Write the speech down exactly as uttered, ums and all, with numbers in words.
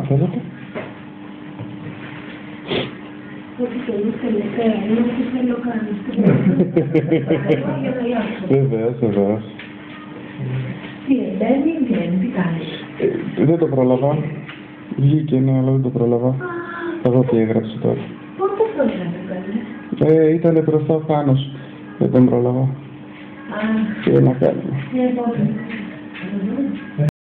αν θέλετε. Ό,τι θέλεις τελευταία, είναι ό,τι θέλω κάνεις. Βεβαίως, βεβαίως. Τι εντέμει, βγαίνει, τι κάνεις. Δεν το πρόλαβα. Βγήκε, ναι, αλλά δεν το πρόλαβα. Θα δω τι έγραψε τώρα. Πότε το πρόλαβε, Ε, ήτανε μπροστά ο Θάνος. Δεν τον πρόλαβα. Α, Τι να κάνουμε. ναι, πότε.